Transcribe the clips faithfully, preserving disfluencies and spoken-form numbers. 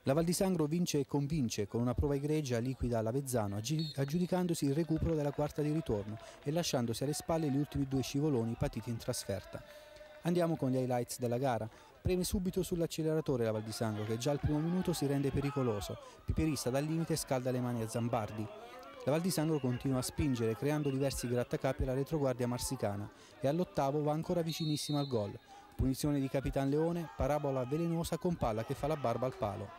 La Val di Sangro vince e convince, con una prova egregia liquida l'Avezzano, aggiudicandosi il recupero della quarta di ritorno e lasciandosi alle spalle gli ultimi due scivoloni patiti in trasferta. Andiamo con gli highlights della gara. Preme subito sull'acceleratore la Val di Sangro, che già al primo minuto si rende pericoloso. Piperista dal limite scalda le mani a Zambardi. La Val di Sangro continua a spingere, creando diversi grattacapi alla retroguardia marsicana e all'ottavo va ancora vicinissima al gol. Punizione di Capitan Leone, parabola velenosa con palla che fa la barba al palo.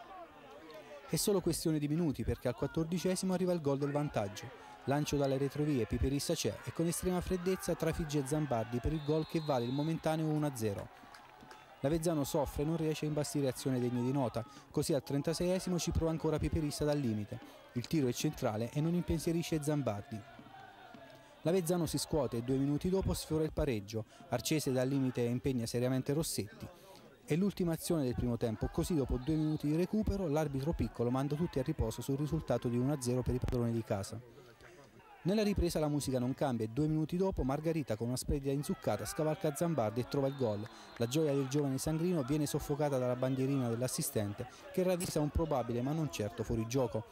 È solo questione di minuti perché al quattordicesimo arriva il gol del vantaggio. Lancio dalle retrovie, Piperissa c'è e con estrema freddezza trafigge Zambardi per il gol che vale il momentaneo uno a zero. L'Avezzano soffre e non riesce a imbastire azione degne di nota, così al trentaseiesimo ci prova ancora Piperissa dal limite. Il tiro è centrale e non impensierisce Zambardi. L'Avezzano si scuote e due minuti dopo sfiora il pareggio. Arcese dal limite impegna seriamente Rossetti. È l'ultima azione del primo tempo, così dopo due minuti di recupero l'arbitro Piccolo manda tutti a riposo sul risultato di uno a zero per i padroni di casa. Nella ripresa la musica non cambia e due minuti dopo Margarita con una splendida inzuccata scavalca Zambardi e trova il gol. La gioia del giovane sangrino viene soffocata dalla bandierina dell'assistente che ravvisa un probabile ma non certo fuorigioco.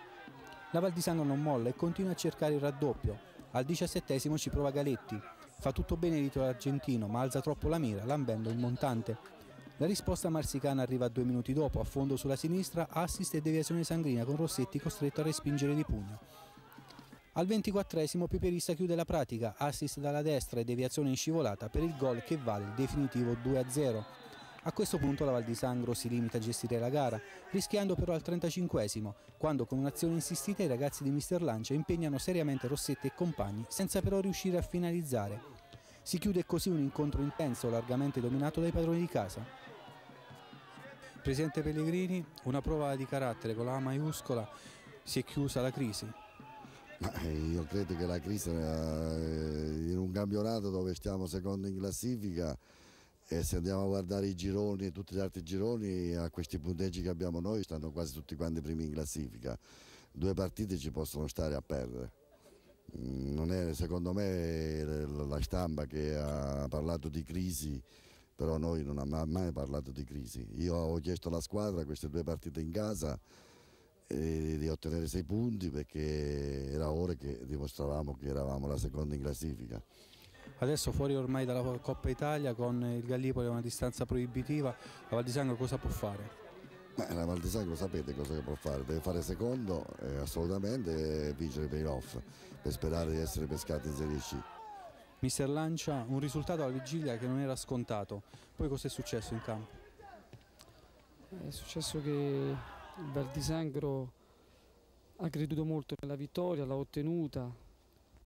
La Val di Sangro non molla e continua a cercare il raddoppio. Al diciassettesimo ci prova Galetti. Fa tutto bene il titolo argentino ma alza troppo la mira lambendo il montante. La risposta marsicana arriva due minuti dopo, a fondo sulla sinistra, assist e deviazione sangrina con Rossetti costretto a respingere di pugno. Al ventiquattresimo Piperissa chiude la pratica, assist dalla destra e deviazione in scivolata per il gol che vale il definitivo due a zero. A questo punto la Val di Sangro si limita a gestire la gara, rischiando però al trentacinquesimo, quando con un'azione insistita i ragazzi di mister Lancia impegnano seriamente Rossetti e compagni, senza però riuscire a finalizzare. Si chiude così un incontro intenso, largamente dominato dai padroni di casa. Presidente Pellegrini, una prova di carattere con la A maiuscola, si è chiusa la crisi? Ma io credo che la crisi in un campionato dove stiamo secondo in classifica e se andiamo a guardare i gironi e tutti gli altri gironi a questi punteggi che abbiamo noi stanno quasi tutti quanti primi in classifica. Due partite ci possono stare a perdere. Non è secondo me la stampa che ha parlato di crisi, però noi non abbiamo mai parlato di crisi. Io ho chiesto alla squadra queste due partite in casa e di ottenere sei punti perché era ora che dimostravamo che eravamo la seconda in classifica. Adesso fuori ormai dalla Coppa Italia con il Gallipoli a una distanza proibitiva, la Val di Sangro cosa può fare? Beh, la Val di Sangro sapete cosa può fare, deve fare secondo eh, assolutamente e vincere i playoff per sperare di essere pescati in Serie C. Mister Lancia, un risultato alla vigilia che non era scontato, poi cosa è successo in campo? È successo che il Val di Sangro ha creduto molto nella vittoria, l'ha ottenuta,